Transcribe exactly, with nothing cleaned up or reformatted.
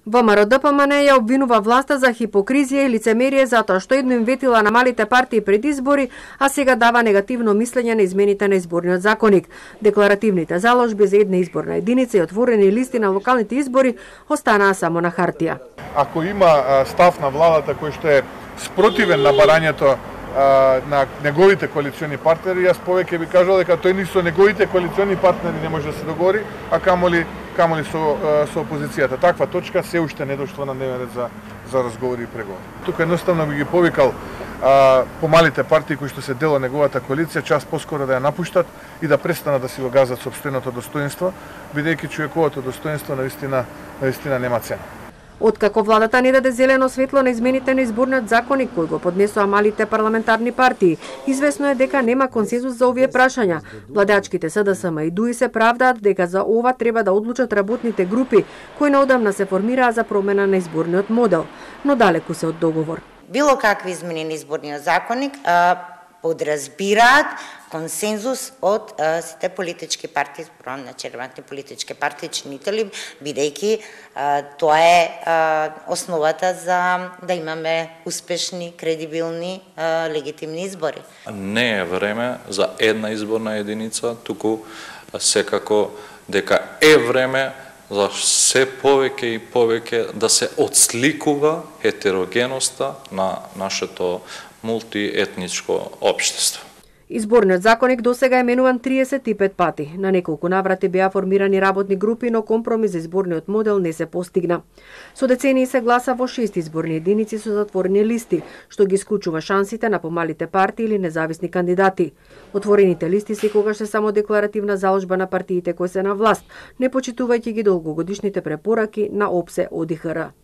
ВМРО-ДПМН ја обвинува власта за хипокризија и лицемерие затоа што едно им ветила на малите партии пред избори, а сега дава негативно мислење на измените на изборниот законник. Декларативните заложби за една изборна единица и отворени листи на локалните избори останаа само на хартија. Ако има став на владата кој што е спротивен на барањето на неговите коалициони партнери, јас повеќе би кажал дека тој ни со неговите коалициони партнери не може да се договори, а камоли камоли со со опозицијата. Таква точка се уште не дошла на дневен ред за за разговори и преговори. Тука едноставно би ги повикал а, помалите партии кои што се дел од неговата коалиција час поскоро да ја напуштат и да престанат да си го газат сопственото достоинство, бидејќи човековото достоинство навистина навистина нема цена. Откако владата не даде зелено светло на измените на изборниот законник кој го поднесоа малите парламентарни партии, известно е дека нема консензус за овие прашања. Владачките СДСМ и ДУИ се правдаат дека за ова треба да одлучат работните групи кои наодамна се формираа за промена на изборниот модел, но далеку се од договор. Било какви измени на изборниот законник а, подразбираат консензус од а, сите политички партии, зборувам на червените политички партии, чинители, бидејќи а, тоа е а, основата за да имаме успешни, кредибилни, а, легитимни избори. Не е време за една изборна единица, туку секако дека е време за се повеќе и повеќе да се отсликува хетерогеноста на нашето мултиетничко општество. Изборниот законник досега е менуван триесет и пет пати. На неколку наврати беа формирани работни групи, но компромис за изборниот модел не се постигна. Со децении се гласа во шест изборни единици со затворени листи, што ги исклучува шансите на помалите партии или независни кандидати. Отворените листи секогаш се само декларативна заложба на партиите кои се на власт, не почитувајќи ги долгогодишните препораки на ОПСЕ ОДИХР.